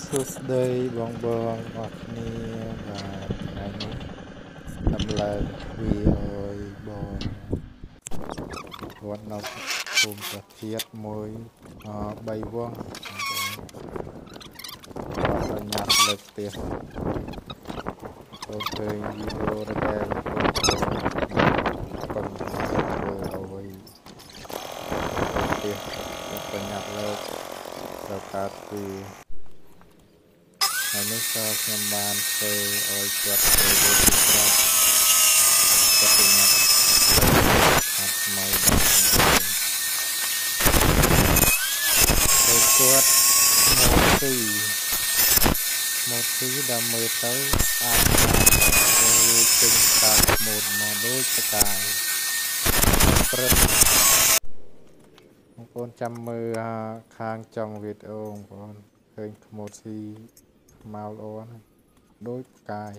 សួស្តីបងបងអរគ្នាបាទថ្ងៃនេះដំឡើងទ្វារឲ្យបងគាត់នៅភូមិប្រធាតមួយ3វងគាត់ប្រញាប់លើកផ្ទះកូនឃើញវីដេអូដែលកូនពឹងធ្វើអ្វីផ្ទះគាត់ប្រញាប់លើកដល់កើតទ្វារហើយនេះក៏ខ្ញុំបានធ្វើឲ្យគាត់ធ្វើវាពីក្រោយគាត់ប្រញាប់អត់ថ្មីដល់ហើយគាត់មកទីដើម្បីទៅអាចធ្វើចេញកាត់ម៉ូតមកដូចស្កាយព្រឹកបងប្អូនចាំមើលខាងចុងវីដេអូបងប្អូនឃើញខ្មោចស៊ីខ្មៅល្អណាស់ដូចផ្កាយ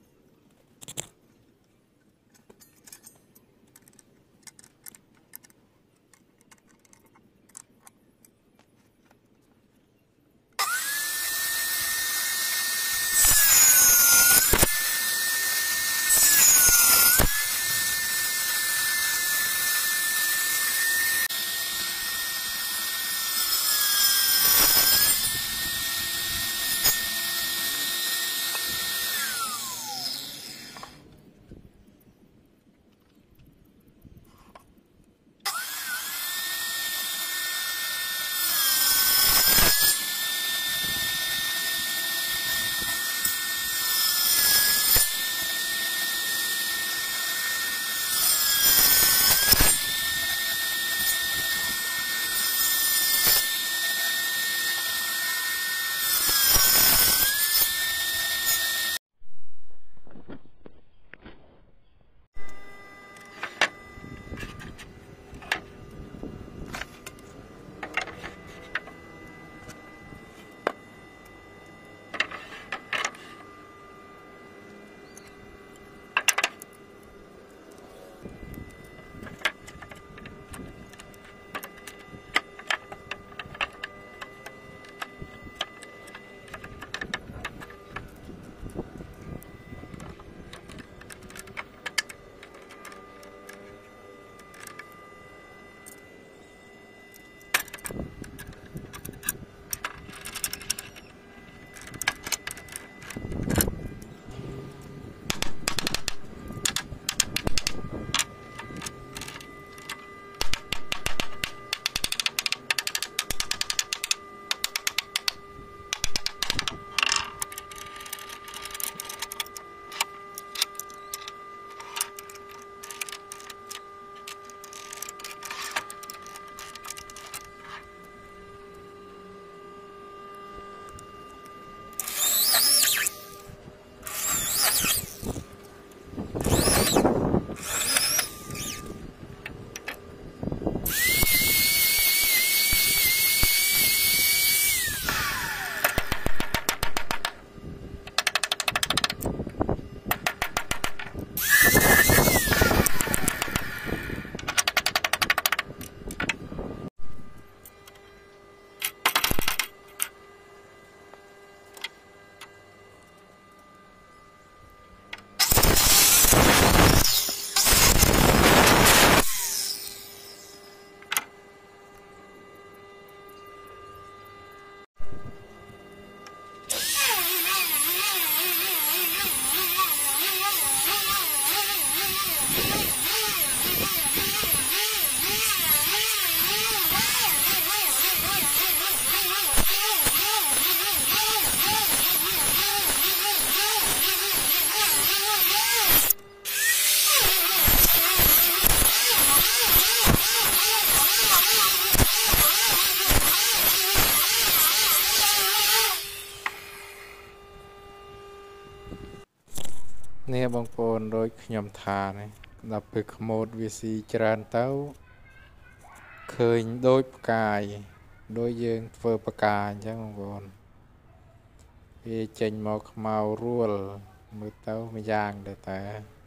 នេះបងប្អូនដូចខ្ញុំថានេះដល់ពេលខ្មោចវាស៊ីច្រើនទៅឃើញដូចផ្កាយដូចយើងធ្វើផ្កាអញ្ចឹងបងប្អូនវាចេញមកខ្មៅរួលមើលទៅមួយយ៉ាងដែរតែ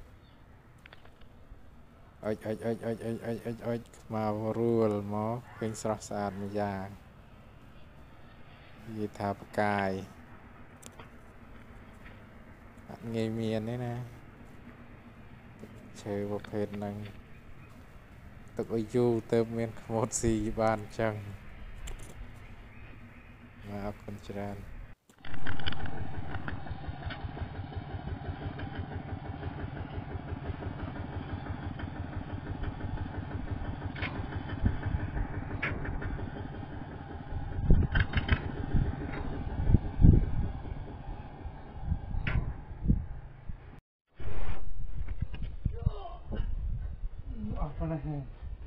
អុចខ្មៅរួលមកឃើញស្រស់ស្អាតមួយយ៉ាងវាថាផ្កាយ ngày miền đấy nè chơi một phết năng tục ở du tơ miền một gì bàn chẳng mà con tràn apa lah ni?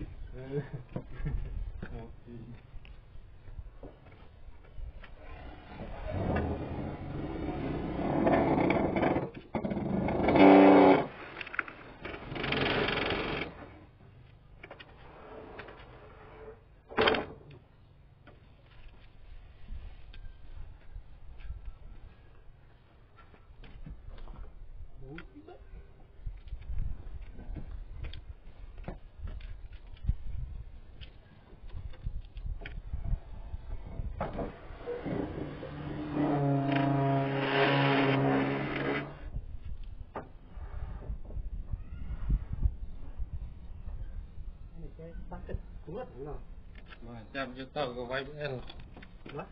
Macam je tahu kau vibe L. What?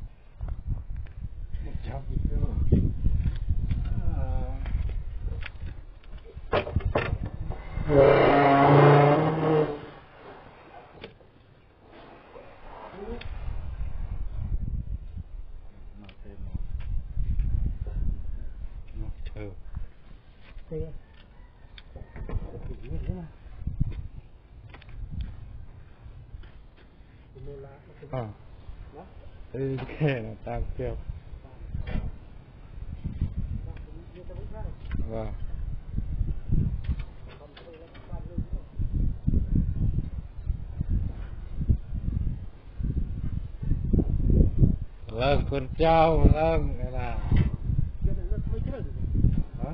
Macam je. Cái là tao kêu. Vâng. Vâng, con trao vâng, cái là. Hả?